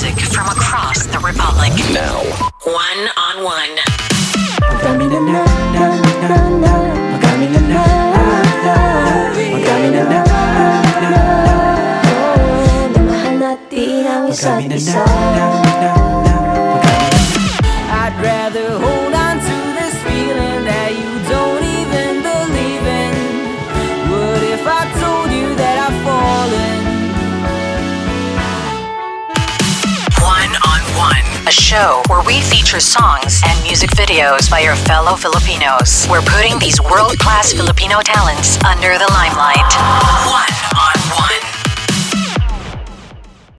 music from across the Republic. Now. One on one. Magkami na na na na na. Magkami na na na. Magkami na na na na. Mahal natin ang isa't isa. I'd rather hold on to this feeling that you don't even believe in. What if I told you that I've fallen? One on One, a show where we feature songs and music videos by your fellow Filipinos. We're putting these world-class Filipino talents under the limelight. One on